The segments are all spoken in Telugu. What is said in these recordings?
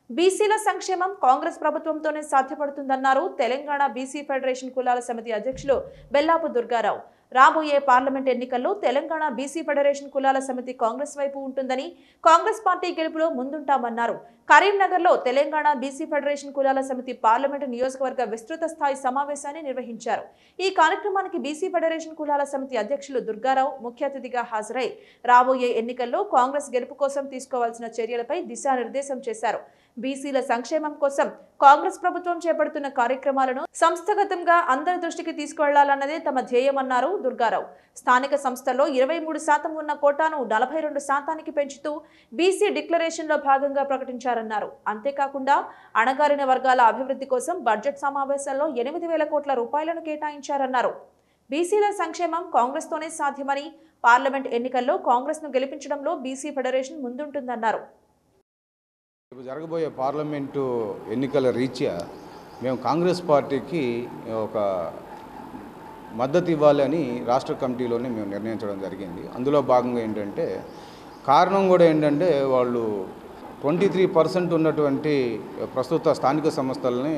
బీసీల సంక్షేమం కాంగ్రెస్ ప్రభుత్వంతోనే సాధ్యపడుతుందన్నారు తెలంగాణ బీసీ ఫెడరేషన్ కులాల సమితి అధ్యక్షులు బెల్లాపు దుర్గారావు. రాబోయే పార్లమెంట్ ఎన్నికల్లో తెలంగాణ బీసీ ఫెడరేషన్ కులాల సమితి కాంగ్రెస్ వైపు ఉంటుందని, కాంగ్రెస్ పార్టీ గెలుపులో ముందుంటామన్నారు. కరీంనగర్లో తెలంగాణ బీసీ ఫెడరేషన్ కులాల సమితి పార్లమెంటు నియోజకవర్గ విస్తృత స్థాయి సమావేశాన్ని నిర్వహించారు. ఈ కార్యక్రమానికి బీసీ ఫెడరేషన్ కులాల సమితి అధ్యక్షులు దుర్గారావు ముఖ్య అతిథిగా హాజరై రాబోయే ఎన్నికల్లో కాంగ్రెస్ గెలుపు కోసం తీసుకోవాల్సిన చర్యలపై దిశానిర్దేశం చేశారు. బీసీల సంక్షేమం కోసం కాంగ్రెస్ ప్రభుత్వం చేపడుతున్న కార్యక్రమాలను సంస్థాగతంగా అందరి దృష్టికి తీసుకువెళ్లాలన్నదే తమ ధ్యేయమన్నారు దుర్గారావు. స్థానిక సంస్థల్లో 23% ఉన్న కోటాను 42% పెంచుతూ బీసీ డిక్లరేషన్లో భాగంగా ప్రకటించారన్నారు. అంతేకాకుండా అణగారిన వర్గాల అభివృద్ధి కోసం బడ్జెట్ సమావేశాల్లో 8,000 కోట్ల రూపాయలను కేటాయించారన్నారు. బీసీల సంక్షేమం కాంగ్రెస్తోనే సాధ్యమని, పార్లమెంట్ ఎన్నికల్లో కాంగ్రెస్ను గెలిపించడంలో బీసీ ఫెడరేషన్ ముందుంటుందన్నారు. జరగబోయే పార్లమెంటు ఎన్నికల రీత్యా మేము కాంగ్రెస్ పార్టీకి ఒక మద్దతు ఇవ్వాలని రాష్ట్ర కమిటీలోనే మేము నిర్ణయించడం జరిగింది. అందులో భాగంగా ఏంటంటే కారణం కూడా ఏంటంటే వాళ్ళు 23% ఉన్నటువంటి ప్రస్తుత స్థానిక సంస్థలని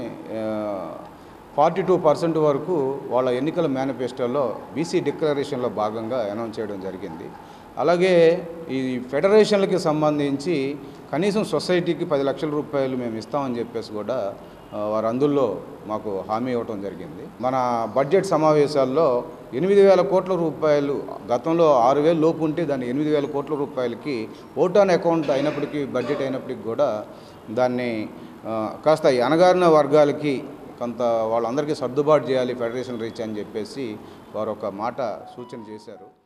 42% వరకు వాళ్ళ ఎన్నికల మేనిఫెస్టోలో బీసీ డిక్లరేషన్లో భాగంగా అనౌన్స్ చేయడం జరిగింది. అలాగే ఈ ఫెడరేషన్లకి సంబంధించి కనీసం సొసైటీకి 10 లక్షల రూపాయలు మేము ఇస్తామని చెప్పేసి కూడా వారు అందులో మాకు హామీ ఇవ్వడం జరిగింది. మన బడ్జెట్ సమావేశాల్లో 8,000 కోట్ల రూపాయలు, గతంలో 6,000 లోపు ఉంటే దాన్ని 8,000 కోట్ల రూపాయలకి ఓట్ ఆన్ అకౌంట్ అయినప్పటికీ, బడ్జెట్ అయినప్పటికీ కూడా దాన్ని కాస్త అణగారిన వర్గాలకి కొంత వాళ్ళందరికీ సర్దుబాటు చేయాలి ఫెడరేషన్ రీచ్ అని చెప్పేసి వారు ఒక మాట సూచన చేశారు.